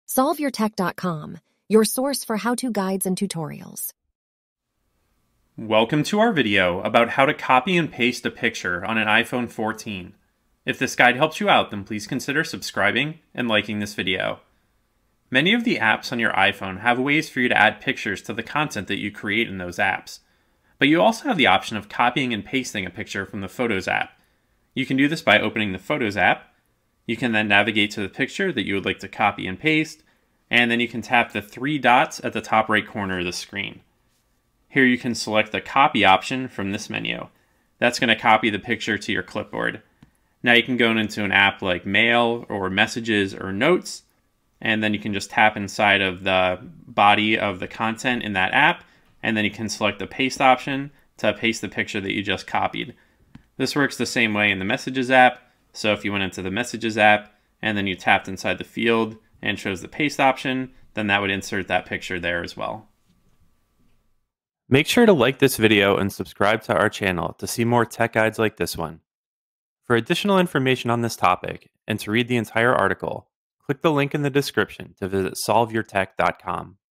SolveYourTech.com, your source for how-to guides and tutorials. Welcome to our video about how to copy and paste a picture on an iPhone 14. If this guide helps you out, then please consider subscribing and liking this video. Many of the apps on your iPhone have ways for you to add pictures to the content that you create in those apps. But you also have the option of copying and pasting a picture from the Photos app. You can do this by opening the Photos app. You can then navigate to the picture that you would like to copy and paste, and then you can tap the three dots at the top right corner of the screen. Here you can select the copy option from this menu. That's going to copy the picture to your clipboard. Now you can go into an app like Mail or Messages or Notes, and then you can just tap inside of the body of the content in that app, and then you can select the paste option to paste the picture that you just copied. This works the same way in the Messages app. So if you went into the Messages app and then you tapped inside the field and chose the paste option, then that would insert that picture there as well. Make sure to like this video and subscribe to our channel to see more tech guides like this one. For additional information on this topic and to read the entire article, click the link in the description to visit solveyourtech.com.